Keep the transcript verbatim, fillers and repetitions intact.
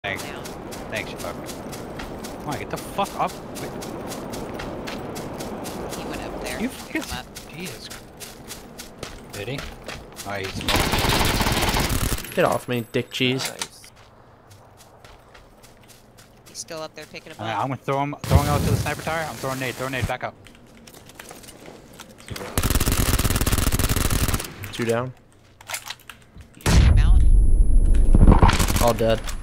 Thanks. Thanks, fuck. Come on, get the fuck up. Wait. He went up there. You fucking up. Jesus. Did he? Oh, he's Get off me, dick cheese. Nice. He's still up there picking him Right, up. I'm gonna throw him, throwing out to the sniper tower. I'm throwing nade, throwing nade, back up. Two down. Mount. All dead.